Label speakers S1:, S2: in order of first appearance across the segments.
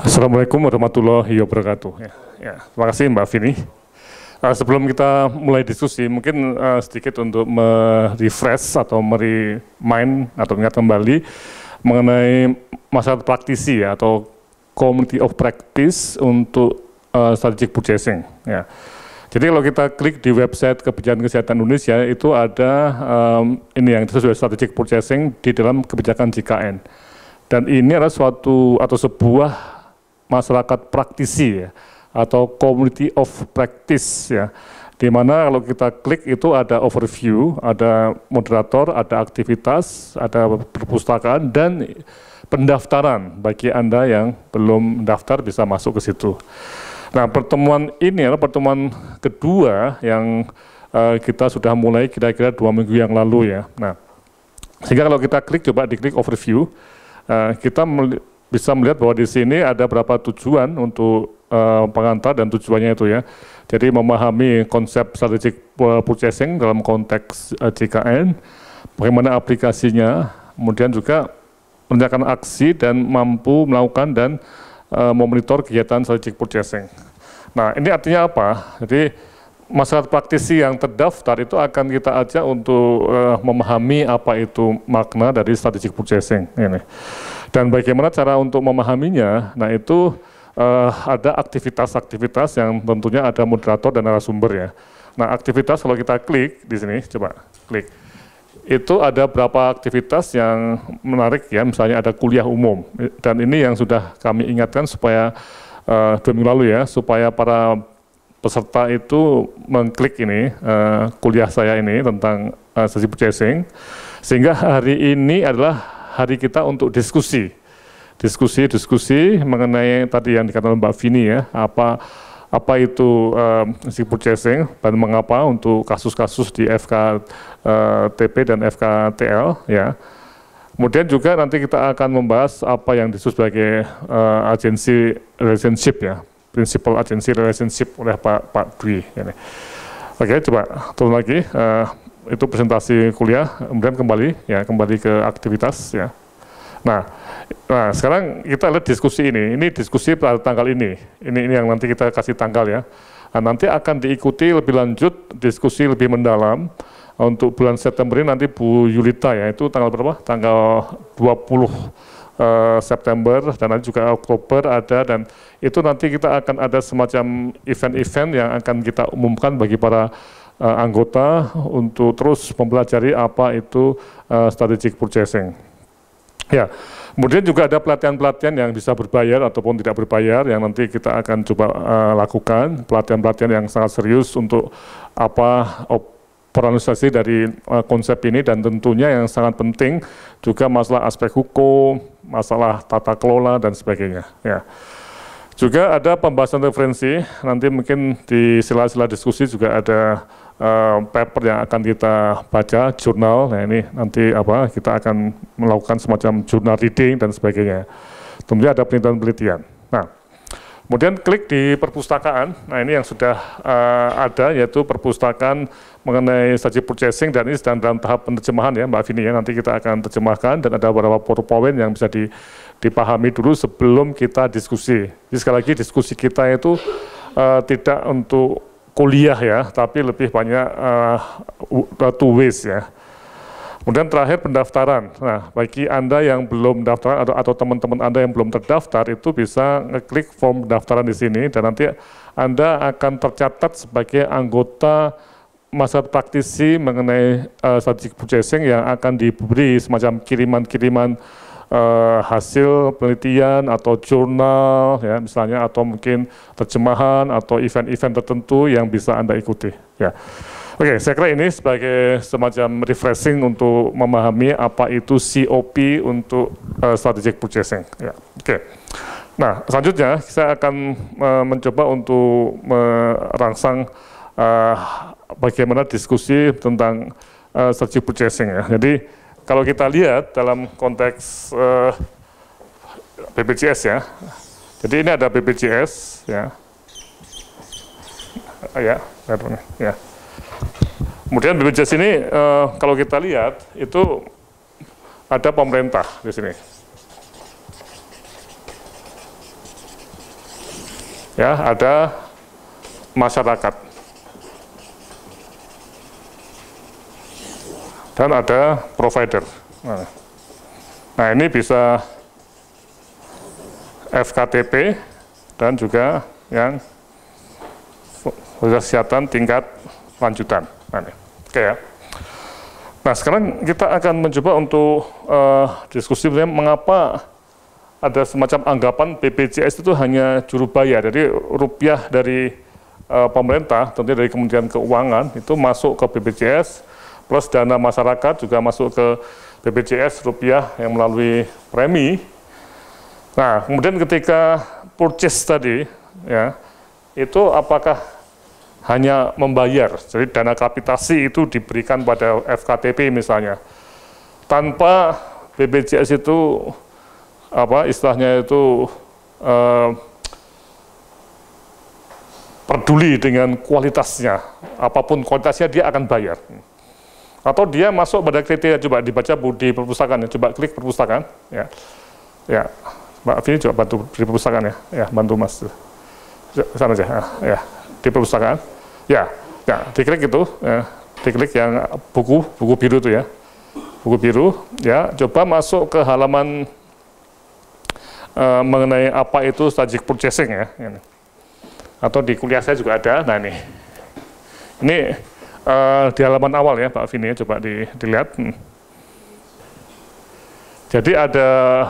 S1: Assalamualaikum warahmatullahi wabarakatuh. Terima kasih Mbak Vini. Sebelum kita mulai diskusi, mungkin sedikit untuk merefresh atau remind atau ingat kembali mengenai masalah praktisi ya, atau community of practice untuk strategic purchasing. Ya. Jadi kalau kita klik di website Kebijakan Kesehatan Indonesia itu ada ini yang disebut strategic purchasing di dalam kebijakan JKN. Dan ini adalah suatu atau sebuah masyarakat praktisi ya, atau community of practice ya, di mana kalau kita klik itu ada overview, ada moderator, ada aktivitas, ada perpustakaan dan pendaftaran bagi Anda yang belum daftar bisa masuk ke situ. Nah, pertemuan ini adalah pertemuan kedua yang kita sudah mulai kira-kira 2 minggu yang lalu ya. Nah, sehingga kalau kita klik, coba diklik overview, kita bisa melihat bahwa di sini ada berapa tujuan untuk pengantar dan tujuannya itu ya. Jadi memahami konsep strategic purchasing dalam konteks JKN, bagaimana aplikasinya, kemudian juga merencanakan aksi dan mampu melakukan dan memonitor kegiatan strategic purchasing. Nah, ini artinya apa? Jadi masyarakat praktisi yang terdaftar itu akan kita ajak untuk memahami apa itu makna dari strategic purchasing ini. Dan bagaimana cara untuk memahaminya, nah itu ada aktivitas-aktivitas yang tentunya ada moderator dan narasumber ya. Nah, aktivitas kalau kita klik di sini, coba klik. Itu ada beberapa aktivitas yang menarik ya, misalnya ada kuliah umum. Dan ini yang sudah kami ingatkan supaya 2 minggu lalu ya, supaya para peserta itu mengklik ini, kuliah saya ini tentang strategic purchasing, sehingga hari ini adalah hari kita untuk diskusi mengenai tadi yang dikatakan Mbak Vini ya, apa itu strategic purchasing dan mengapa untuk kasus-kasus di FKTP dan FKTL ya. Kemudian juga nanti kita akan membahas apa yang disebut sebagai agency relationship ya, principal agency relationship oleh Pak Dwi. Ini. Oke, coba turun lagi. Itu presentasi kuliah, kemudian kembali ke aktivitas ya. Nah sekarang kita lihat diskusi ini diskusi pada tanggal ini yang nanti kita kasih tanggal ya. Nah, nanti akan diikuti lebih lanjut diskusi lebih mendalam untuk bulan September ini nanti Bu Yulita ya, itu tanggal berapa? Tanggal 20 September dan nanti juga Oktober ada, dan itu nanti kita akan ada semacam event-event yang akan kita umumkan bagi para anggota untuk terus mempelajari apa itu strategic purchasing. Ya, kemudian juga ada pelatihan-pelatihan yang bisa berbayar ataupun tidak berbayar yang nanti kita akan coba lakukan, pelatihan-pelatihan yang sangat serius untuk operasionalisasi dari konsep ini, dan tentunya yang sangat penting juga masalah aspek hukum, masalah tata kelola dan sebagainya. Ya. Juga ada pembahasan referensi, nanti mungkin di sela-sela diskusi juga ada paper yang akan kita baca, jurnal. Nah ini nanti kita akan melakukan semacam jurnal reading dan sebagainya. Tentunya ada penelitian-penelitian. Nah, kemudian klik di perpustakaan. Nah ini yang sudah ada, yaitu perpustakaan mengenai strategic purchasing, dan ini sedang dalam tahap penerjemahan ya Mbak Vini ya. Nanti kita akan terjemahkan dan ada beberapa PowerPoint yang bisa dipahami dulu sebelum kita diskusi. Jadi sekali lagi diskusi kita itu tidak untuk kuliah ya, tapi lebih banyak two ways ya. Kemudian terakhir pendaftaran. Nah, bagi Anda yang belum daftar atau teman-teman Anda yang belum terdaftar itu bisa ngeklik form pendaftaran di sini, dan nanti Anda akan tercatat sebagai anggota masyarakat praktisi mengenai strategic purchasing yang akan diberi semacam kiriman-kiriman hasil penelitian atau jurnal ya misalnya, atau mungkin terjemahan atau event-event tertentu yang bisa Anda ikuti ya. Oke, saya kira ini sebagai semacam refreshing untuk memahami apa itu COP untuk strategic purchasing ya. Oke. Nah, selanjutnya saya akan mencoba untuk merangsang bagaimana diskusi tentang strategic purchasing ya. Jadi kalau kita lihat dalam konteks BPJS ya, jadi ini ada BPJS ya, ya. Kemudian BPJS ini kalau kita lihat itu ada pemerintah di sini. Ya, ada masyarakat. Dan ada provider. Nah, ini bisa FKTP dan juga yang kesehatan tingkat lanjutan. Oke ya. Nah, sekarang kita akan mencoba untuk diskusi mengapa ada semacam anggapan BPJS itu hanya juru bayar. Jadi rupiah dari pemerintah, tentunya dari Kementerian Keuangan itu masuk ke BPJS, plus dana masyarakat juga masuk ke BPJS rupiah yang melalui premi. Nah, kemudian ketika purchase tadi, ya, itu apakah hanya membayar, jadi dana kapitasi itu diberikan pada FKTP misalnya, tanpa BPJS itu apa istilahnya itu peduli dengan kualitasnya, apapun kualitasnya dia akan bayar. Atau dia masuk pada kriteria, coba dibaca di perpustakaan, coba klik perpustakaan, ya, ya, Mbak Vini coba bantu di perpustakaan ya, bantu Mas, sana aja, ya, di perpustakaan, ya, diklik itu, ya, diklik yang buku biru itu ya, buku biru, ya, coba masuk ke halaman mengenai apa itu strategic purchasing ya, ini. Atau di kuliah saya juga ada. Nah ini di halaman awal ya Pak Vini, coba dilihat. Jadi ada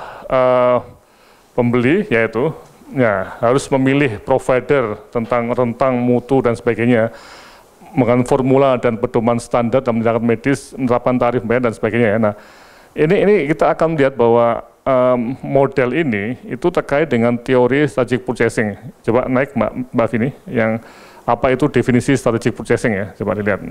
S1: pembeli yaitu ya harus memilih provider tentang rentang mutu dan sebagainya, dengan formula dan pedoman standar dalam tindakan medis, menerapkan tarif bayar dan sebagainya ya. Nah ini kita akan melihat bahwa model ini itu terkait dengan teori strategic purchasing. Coba naik Mbak Vini, yang apa itu definisi strategic purchasing ya, coba dilihat.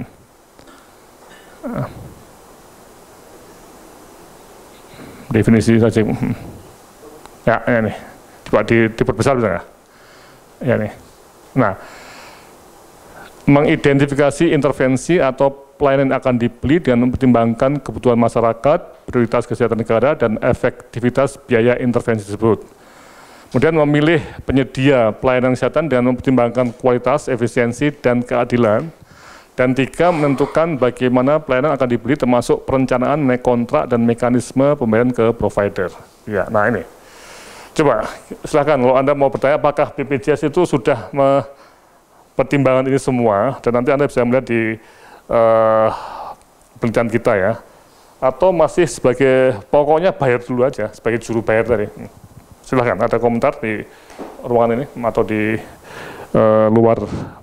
S1: Definisi strategic, ya ini, coba diperbesar bisa nggak? Ya nih. Nah, mengidentifikasi intervensi atau pelayanan yang akan dibeli dengan mempertimbangkan kebutuhan masyarakat, prioritas kesehatan negara, dan efektivitas biaya intervensi tersebut. Kemudian memilih penyedia pelayanan kesehatan dengan mempertimbangkan kualitas, efisiensi, dan keadilan. Dan 3, menentukan bagaimana pelayanan akan dibeli termasuk perencanaan mengenai kontrak dan mekanisme pembayaran ke provider. Ya, nah ini. Coba silakan kalau Anda mau bertanya apakah BPJS itu sudah pertimbangan ini semua, dan nanti Anda bisa melihat di penelitian kita ya, atau masih sebagai pokoknya bayar dulu aja sebagai juru bayar tadi. Silahkan ada komentar di ruangan ini atau di luar